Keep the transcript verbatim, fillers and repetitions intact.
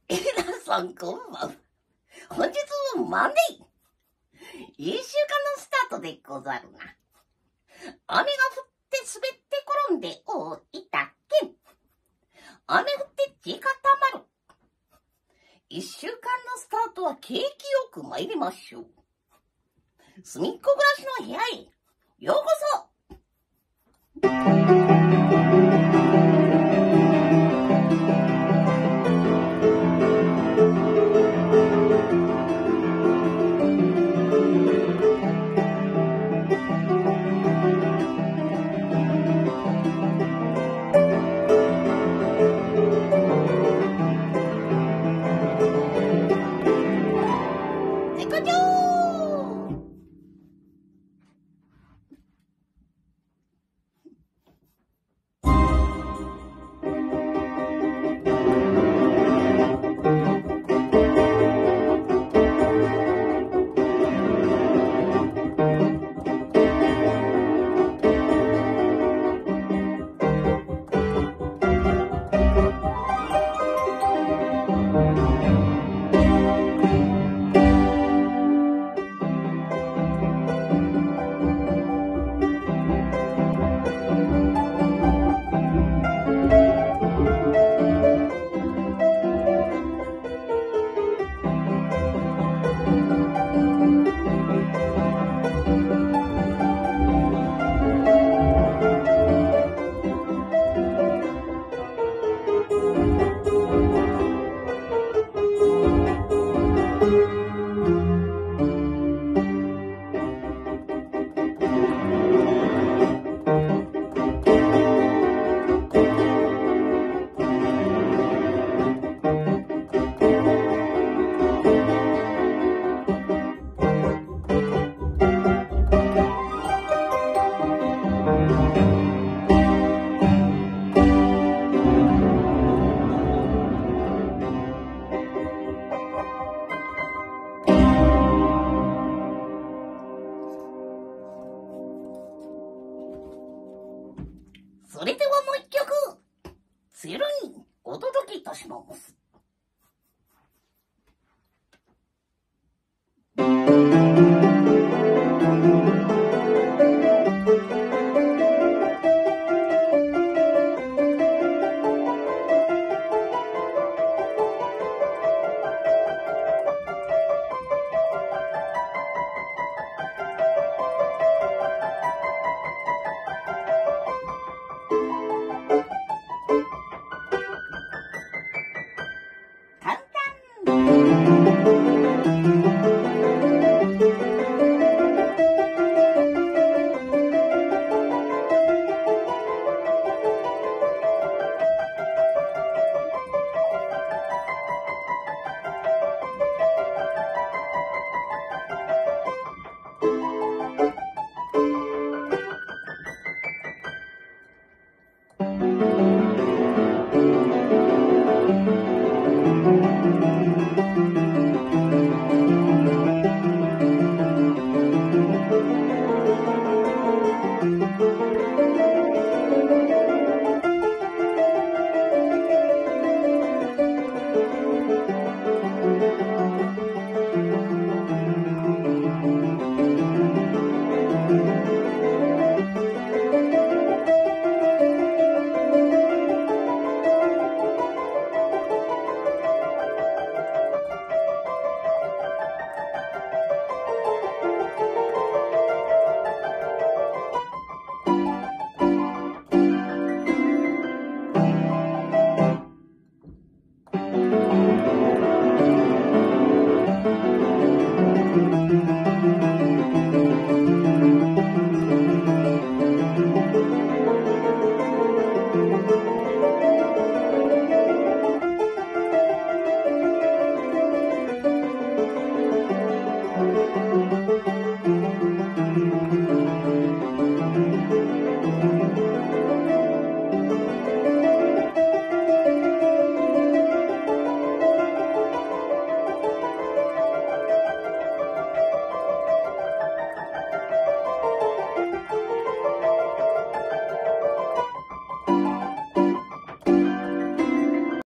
皆さんこんばんは。本日はマンデー。一週間のスタートでござるな。雨が降って滑って転んでおいたけん。雨降って地固まる。一週間のスタートは景気よく参りましょう。隅っこ暮らしの部屋へようこそ。それではもう一曲、次にお届けいたします。簡単